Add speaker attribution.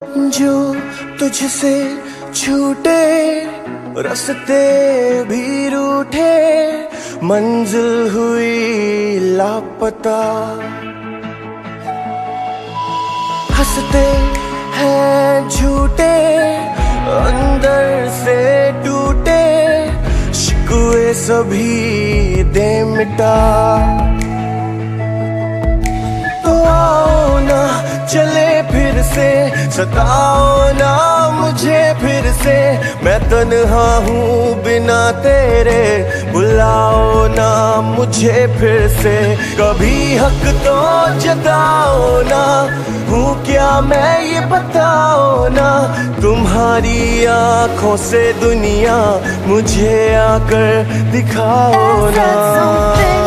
Speaker 1: जो तुझसे छूटे रास्ते भी रूठे, मंजिल हुई लापता। हंसते हैं झूठे, अंदर से टूटे, शिकवे सभी दे मिटा। तो आओ ना चले फिर से, सताओ ना मुझे फिर से, मैं तन्हा हूँ बिना तेरे, बुलाओ ना मुझे फिर से। कभी हक तो जताओ ना, हूँ क्या मैं ये बताओ ना, तुम्हारी आँखों से दुनिया मुझे आकर दिखाओ ना।